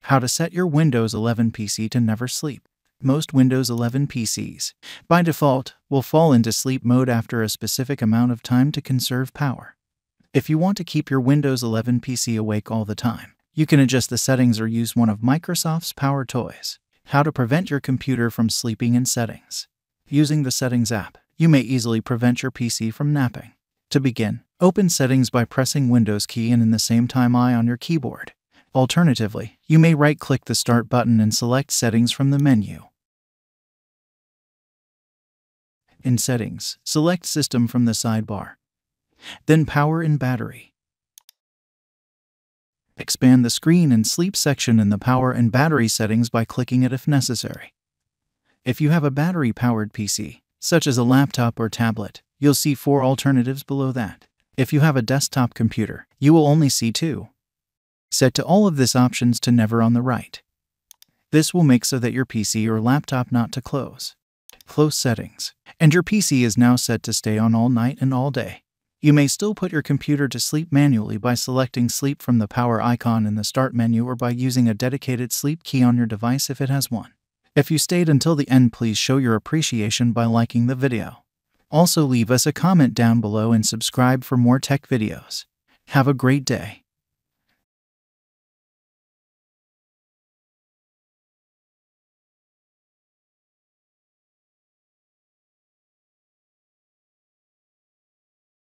How to set your Windows 11 PC to never sleep. Most Windows 11 PCs, by default, will fall into sleep mode after a specific amount of time to conserve power. If you want to keep your Windows 11 PC awake all the time, you can adjust the settings or use one of Microsoft's PowerToys. How to prevent your computer from sleeping in settings. Using the Settings app, you may easily prevent your PC from napping. To begin, open Settings by pressing Windows key and in the same time I on your keyboard. Alternatively, you may right-click the Start button and select Settings from the menu. In Settings, select System from the sidebar. Then Power and Battery. Expand the Screen and Sleep section in the Power and Battery settings by clicking it if necessary. If you have a battery-powered PC, such as a laptop or tablet, you'll see 4 alternatives below that. If you have a desktop computer, you will only see 2. Set to all of this options to never on the right. This will make so that your PC or laptop not to close. Close settings. And your PC is now set to stay on all night and all day. You may still put your computer to sleep manually by selecting Sleep from the power icon in the Start menu or by using a dedicated sleep key on your device if it has one. If you stayed until the end, please show your appreciation by liking the video. Also leave us a comment down below and subscribe for more tech videos. Have a great day.